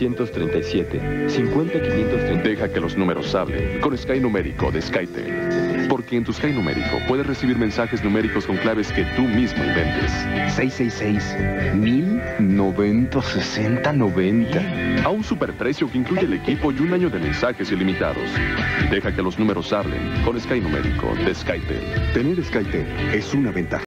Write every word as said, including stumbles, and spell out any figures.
seiscientos treinta y siete, cincuenta quinientos treinta. Deja que los números hablen con Sky Numérico de Skytel. Porque en tu Sky Numérico puedes recibir mensajes numéricos con claves que tú mismo inventes. seis seis seis, mil, noventa, sesenta, noventa. A un superprecio que incluye el equipo y un año de mensajes ilimitados. Deja que los números hablen con Sky Numérico de Skytel. Tener Skytel es una ventaja.